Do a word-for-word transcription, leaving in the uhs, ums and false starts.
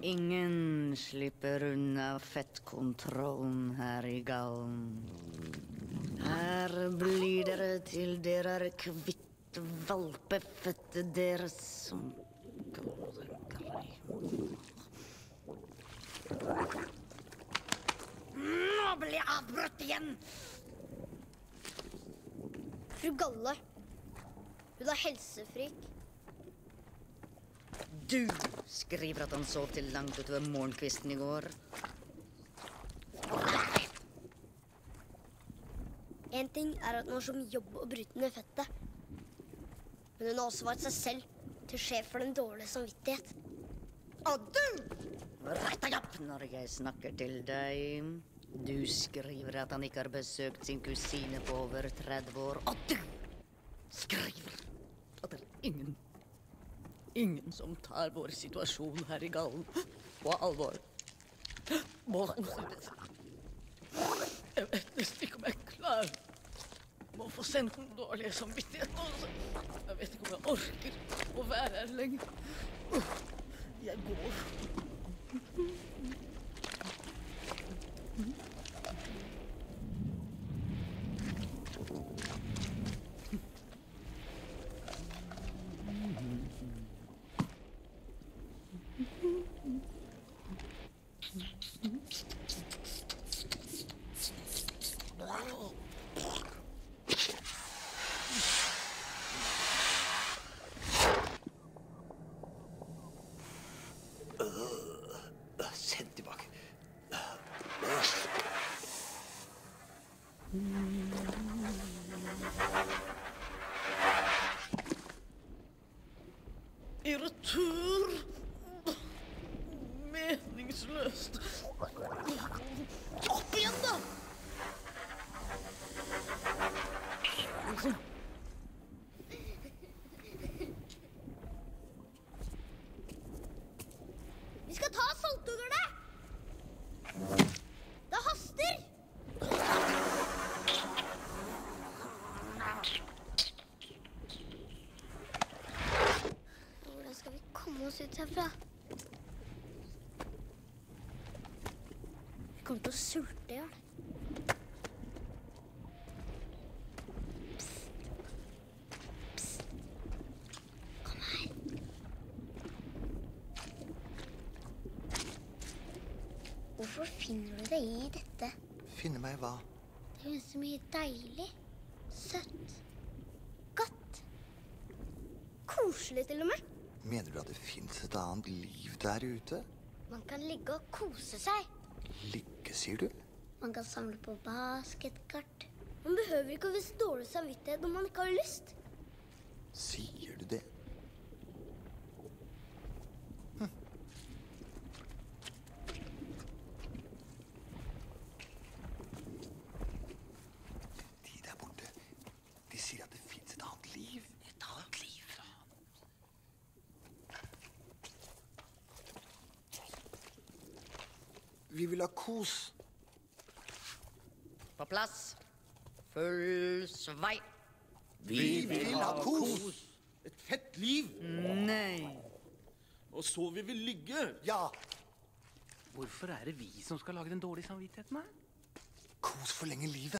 Ingen slipper unna fettkontrollen her I gallen. Her blir dere til dere er kvitt valpefettet deres som... Nå blir jeg avbrutt igjen! Fru Galle, hun er helsefrik. Du skriver at han sov til langt utover morgenkvisten I går. En ting er at hun har så mye jobb å bryte ned fettet. Men hun har også vært seg selv til sjef for den dårlige samvittighet. Og du! Rett deg opp når jeg snakker til deg. Du skriver at han ikke har besøkt sin kusine på over tretti år. Og du skriver at det er ingen, ingen som tar vår situasjon her I gallen på alvor. Jeg vet nesten ikke om jeg klarer å få sendt den dårlige samvittigheten også. Jeg vet ikke om jeg orker å være her lenger. Jeg går. Send tilbake. I retur. Meningsløst. Opp igjen da! Vi skal ta saltungerne! Det haster! Hvordan skal vi komme oss ut herfra? Vi kommer til å sulte, ja. Hvorfor finner du deg I dette? Finne meg hva? Det er så mye deilig, søtt, godt, koselig til og med. Mener du at det finnes et annet liv der ute? Man kan ligge og kose seg. Ligge, sier du? Man kan samle på basketkart. Man behøver ikke å vise dårlig samvittighet når man ikke har lyst. Sier du det? De sier at det finnes et annet liv. Et annet liv. Vi vil ha kos. På plass. Full svei. Vi vil ha kos. Et fett liv. Nei. Og så vil vi ligge. Ja. Hvorfor er det vi som skal lage den dårlige samvittigheten her? Kos forlenger livet.